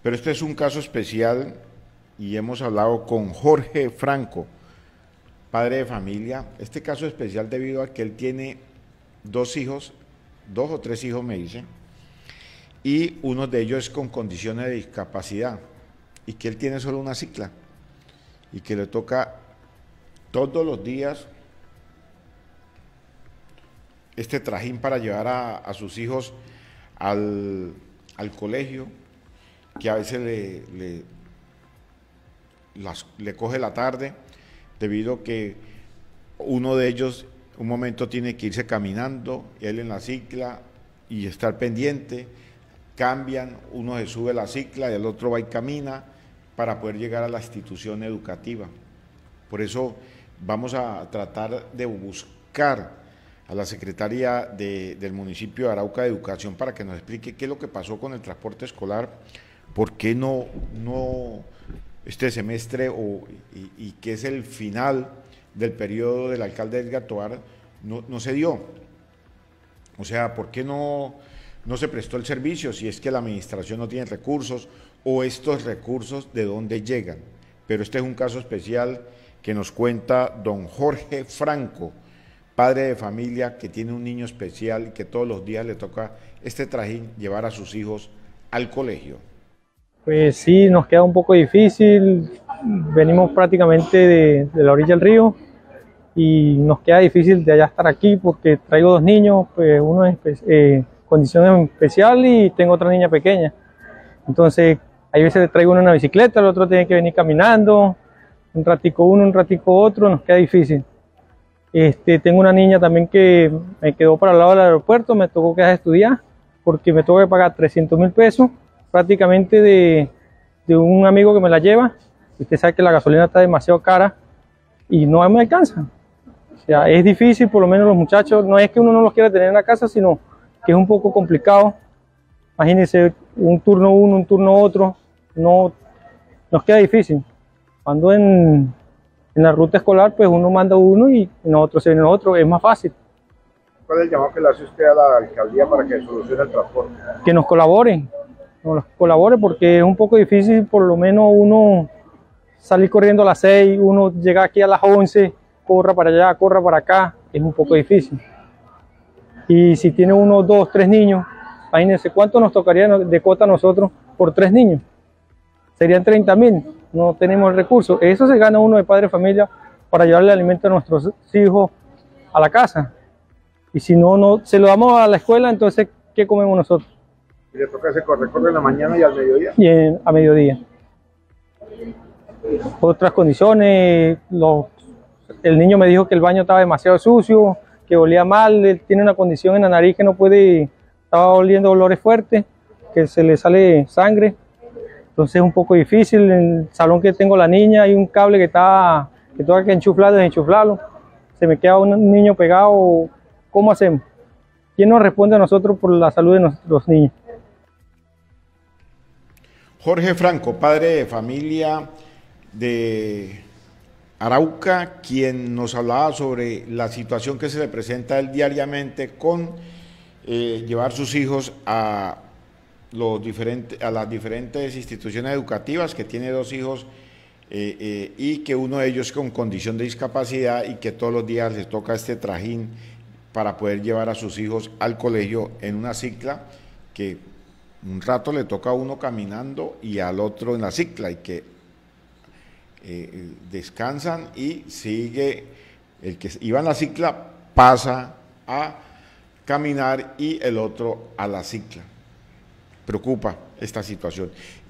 Pero este es un caso especial y hemos hablado con Jorge Franco, padre de familia. Este caso es especial debido a que él tiene dos hijos, dos o tres hijos me dice, y uno de ellos es con condiciones de discapacidad y que él tiene solo una cicla y que le toca todos los días este trajín para llevar a sus hijos al colegio, que a veces le coge la tarde, debido a que uno de ellos un momento tiene que irse caminando, él en la cicla y estar pendiente, cambian, uno se sube a la cicla y el otro va y camina para poder llegar a la institución educativa. Por eso vamos a tratar de buscar a la secretaria del municipio de Arauca de Educación para que nos explique qué es lo que pasó con el transporte escolar, por qué no este semestre y qué es el final del periodo del alcalde Edgar Tovar no se dio. O sea, ¿por qué no se prestó el servicio? Si es que la administración no tiene recursos o estos recursos de dónde llegan. Pero este es un caso especial que nos cuenta don Jorge Franco, padre de familia que tiene un niño especial y que todos los días le toca este trajín llevar a sus hijos al colegio. Pues sí, nos queda un poco difícil, venimos prácticamente de la orilla del río y nos queda difícil de allá estar aquí porque traigo dos niños, pues uno en condición especial y tengo otra niña pequeña. Entonces, hay veces le traigo uno en una bicicleta, el otro tiene que venir caminando, un ratico uno, un ratico otro, nos queda difícil. Tengo una niña también que me quedó para el lado del aeropuerto, me tocó que dejar de estudiar porque me tuvo que pagar 300.000 pesos prácticamente de un amigo que me la lleva. Usted sabe que la gasolina está demasiado cara y no me alcanza. O sea, es difícil, por lo menos los muchachos, no es que uno no los quiera tener en la casa, sino que es un poco complicado. Imagínense un turno uno, un turno otro, no nos queda difícil. Cuando en la ruta escolar, pues uno manda uno y nosotros se viene otro, es más fácil. ¿Cuál es el llamado que le hace usted a la alcaldía para que solucione el transporte? Que nos colabore porque es un poco difícil, por lo menos uno salir corriendo a las 6, uno llega aquí a las 11, corra para allá, corra para acá, es un poco difícil. Y si tiene uno, dos, tres niños, imagínense cuánto nos tocaría de cuota a nosotros por tres niños. Serían 30.000, no tenemos el recurso. Eso se gana uno de padre de familia para llevarle alimento a nuestros hijos a la casa. Y si no se lo damos a la escuela, entonces, ¿qué comemos nosotros? ¿Y le toca ese recorre en la mañana y al mediodía? Y a mediodía. Otras condiciones, el niño me dijo que el baño estaba demasiado sucio, que olía mal, él tiene una condición en la nariz que no puede, estaba oliendo olores fuertes, que se le sale sangre. Entonces es un poco difícil. En el salón que tengo la niña hay un cable que tengo que enchuflarlo, desenchuflarlo. Se me queda un niño pegado. ¿Cómo hacemos? ¿Quién nos responde a nosotros por la salud de nuestros niños? Jorge Franco, padre de familia de Arauca, quien nos hablaba sobre la situación que se le presenta a él diariamente con llevar sus hijos a las diferentes instituciones educativas, que tiene dos hijos y que uno de ellos con condición de discapacidad y que todos los días les toca este trajín para poder llevar a sus hijos al colegio en una cicla que un rato le toca a uno caminando y al otro en la cicla y que descansan y sigue, el que iba en la cicla pasa a caminar y el otro a la cicla. Preocupa esta situación.